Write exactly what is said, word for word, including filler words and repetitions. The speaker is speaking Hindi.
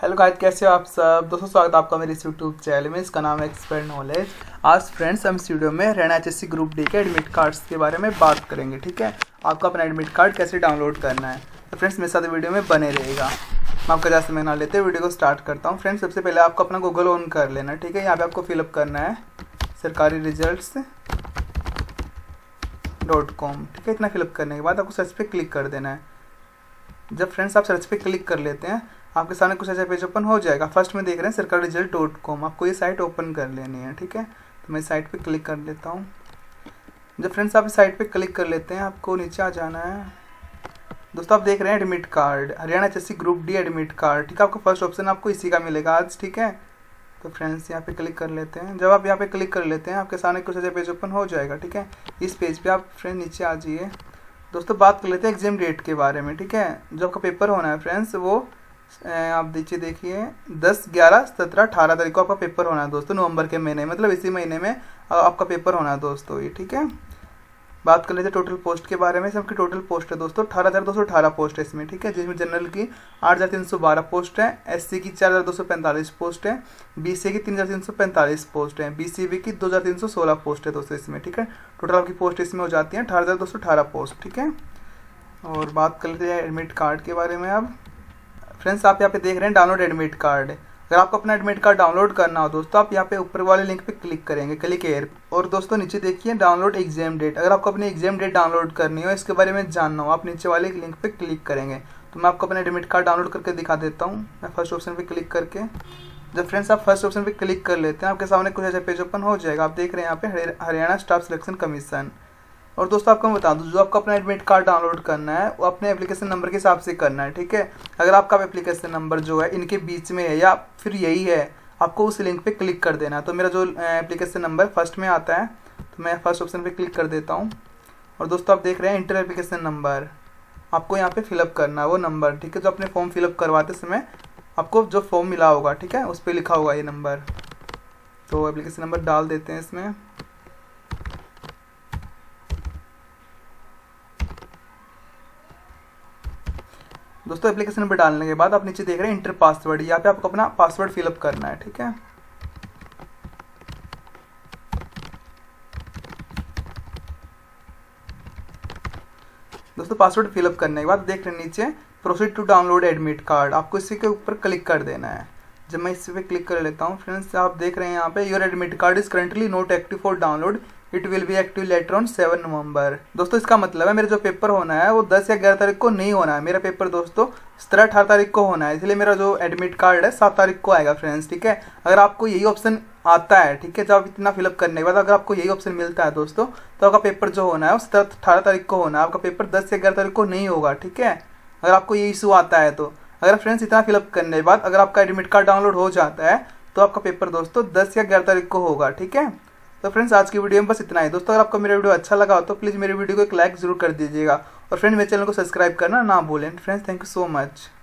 हेलो गाइस, कैसे हो आप सब दोस्तों। स्वागत है आपका मेरे इस यूट्यूब चैनल में। इसका नाम है एक्सपर्ट नॉलेज। आज फ्रेंड्स हम इस वीडियो में हरियाणा एचएससी ग्रुप डी के एडमिट कार्ड्स के बारे में बात करेंगे। ठीक है, आपको अपना एडमिट कार्ड कैसे डाउनलोड करना है, तो फ्रेंड्स मेरे साथ वीडियो में बने रहेगा। मैं आपका ज़्यादा समय ना लेते वीडियो को स्टार्ट करता हूँ। फ्रेंड्स सबसे पहले आपको अपना गूगल ऑन कर लेना। ठीक है, यहाँ पर आपको फिलअप करना है सरकारी रिजल्ट्स डॉट कॉम। ठीक है, इतना फिलअप करने के बाद आपको सर्च पे क्लिक कर देना है। जब फ्रेंड्स आप सर्च पे क्लिक कर लेते हैं, आपके सामने कुछ ऐसा पेज ओपन हो जाएगा। फर्स्ट में देख रहे हैं सरकारी रिजल्ट डॉट कॉम, आपको ये साइट ओपन कर लेनी है। ठीक है, तो मैं साइट पे क्लिक कर लेता हूँ। जब फ्रेंड्स आप इस साइट पे क्लिक कर लेते हैं, आपको नीचे आ जाना है। दोस्तों आप देख रहे हैं admit card, Haryana HSC group D admit card. ठीक है, आपको फर्स्ट ऑप्शन आपको इसी का मिलेगा आज। ठीक है, तो फ्रेंड्स यहाँ पे क्लिक कर लेते हैं। जब आप यहाँ पे क्लिक कर लेते हैं, आपके सामने कुछ ऐसा पेज ओपन हो जाएगा। ठीक है, इस पेज पे आप फ्रेंड नीचे आ जाइए। दोस्तों बात कर लेते हैं एग्जाम डेट के बारे में। ठीक है, जो आपका पेपर होना है फ्रेंड्स, वो आप देखिए देखिए दस ग्यारह सत्रह अठारह तारीख को आपका पेपर होना है दोस्तों, नवंबर के महीने, मतलब इसी महीने में आपका पेपर होना है दोस्तों ये। ठीक है, बात कर लेते हैं टोटल पोस्ट के बारे में। सबकी टोटल पोस्ट है दोस्तों अठारह हज़ार दो सौ अठारह पोस्ट है इसमें। ठीक है, जिसमें जनरल की आठ हज़ार तीन सौ बारह पोस्ट है, एससी की चार हज़ार दो सौ पैंतालीस पोस्ट है, बीसीए की तीन हज़ार तीन सौ पैंतालीस पोस्ट है, बीसीबी की दो हज़ार तीन सौ सोलह पोस्ट है दोस्तों इसमें। ठीक है, टोटल आपकी पोस्ट इसमें हो जाती है अठारह हज़ार दो सौ अठारह पोस्ट। ठीक है, और बात कर लेते हैं एडमिट कार्ड के बारे में। अब फ्रेंड्स आप यहाँ पे देख रहे हैं डाउनलोड एडमिट कार्ड। अगर आपको अपना एडमिट कार्ड डाउनलोड करना हो दोस्तों, आप यहाँ पे ऊपर वाले लिंक पे क्लिक करेंगे, क्लिक हेयर। और दोस्तों नीचे देखिए डाउनलोड एग्जाम डेट। अगर आपको अपनी एग्जाम डेट डाउनलोड करनी हो, इसके बारे में जानना हो, आप नीचे वाले लिंक पे क्लिक करेंगे। तो मैं आपको अपना एडमिट कार्ड डाउनलोड करके दिखा देता हूँ। मैं फर्स्ट ऑप्शन पे क्लिक करके, जब फ्रेंड्स आप फर्स्ट ऑप्शन पे क्लिक कर लेते हैं, आपके सामने कुछ ऐसा पेज ओपन हो जाएगा। आप देख रहे हैं यहाँ पे हरियाणा स्टाफ सिलेक्शन कमीशन। और दोस्तों आपको मैं बता दूं, जो आपको अपना एडमिट कार्ड डाउनलोड करना है वो अपने एप्लीकेशन नंबर के हिसाब से करना है। ठीक है, अगर आपका एप्लीकेशन नंबर जो है इनके बीच में है या फिर यही है, आपको उस लिंक पे क्लिक कर देना है। तो मेरा जो एप्लीकेशन नंबर फर्स्ट में आता है, तो मैं फर्स्ट ऑप्शन पे क्लिक कर देता हूँ। और दोस्तों आप देख रहे हैं इंटर एप्लीकेशन नंबर, आपको यहाँ पे फिलअप करना है वो नंबर। ठीक है, जो अपने फॉर्म फिलअप करवाते समय आपको जो फॉर्म मिला होगा, ठीक है, उस पर लिखा होगा ये नंबर। तो एप्लीकेशन नंबर डाल देते हैं इसमें। दोस्तों एप्लीकेशन नंबर डालने के बाद आप नीचे देख रहे हैं इंटर पासवर्ड, यहाँ पे आपको अपना पासवर्ड फिलअप करना है। ठीक है, दोस्तों पासवर्ड फिलअप करने के बाद देख रहे हैं नीचे proceed to download admit card, आपको इसी के ऊपर क्लिक कर देना है। जब मैं इस पे क्लिक कर लेता हूँ फ्रेंड्स, आप देख रहे हैं यहाँ पे your admit card is currently not active for download, it will be active later on seven November. दोस्तों इसका मतलब है मेरा जो पेपर होना है वो दस या ग्यारह तारीख को नहीं होना है। मेरा पेपर दोस्तों सत्रह अठारह तारीख को होना है, इसलिए मेरा जो एडमिट कार्ड है सात तारीख को आएगा फ्रेंड्स। ठीक है, अगर आपको यही ऑप्शन आता है, ठीक है, जब आप इतना फिलअप करने के बाद अगर आपको यही ऑप्शन मिलता है दोस्तों, तो आपका पेपर जो होना है वो सत्रह अठारह तारीख को होना है। आपका पेपर दस या ग्यारह तारीख को नहीं होगा। ठीक है, अगर आपको ये इशू आता है तो। अगर फ्रेंड्स इतना फिलअप करने के बाद अगर आपका एडमिट कार्ड डाउनलोड हो जाता है, तो आपका पेपर दोस्तों दस या ग्यारह तारीख को होगा। ठीक है, तो फ्रेंड्स आज की वीडियो में बस इतना ही दोस्तों। अगर आपको मेरा वीडियो अच्छा लगा हो तो प्लीज़ मेरे वीडियो को एक लाइक जरूर कर दीजिएगा, और फ्रेंड मेरे चैनल को सब्सक्राइब करना ना भूलें। Friends thank you so much.